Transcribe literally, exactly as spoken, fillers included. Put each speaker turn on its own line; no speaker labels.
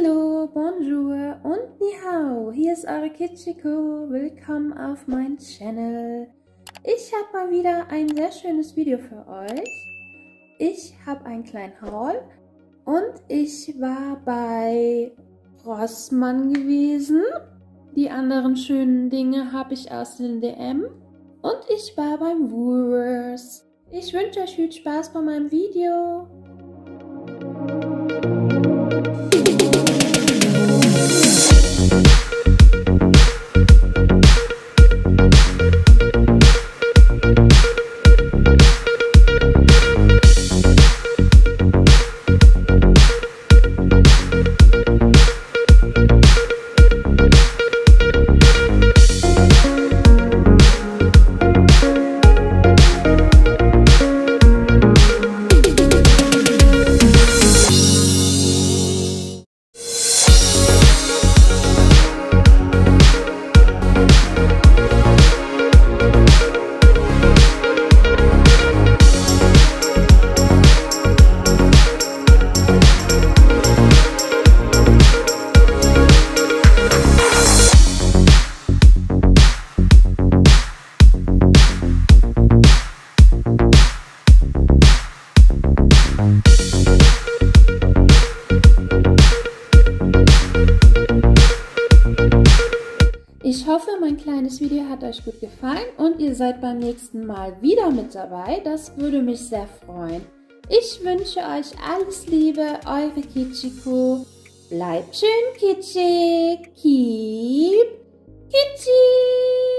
Hallo, bonjour und ni hao, hier ist eure Kitschiko, willkommen auf meinem Channel. Ich habe mal wieder ein sehr schönes Video für euch. Ich habe einen kleinen Haul und ich war bei Rossmann gewesen. Die anderen schönen Dinge habe ich aus den D M und ich war beim Woolworths. Ich wünsche euch viel Spaß bei meinem Video. Ich hoffe, mein kleines Video hat euch gut gefallen und ihr seid beim nächsten Mal wieder mit dabei. Das würde mich sehr freuen. Ich wünsche euch alles Liebe, eure Kitschiko. Bleibt schön kitschig. Keep kitschig.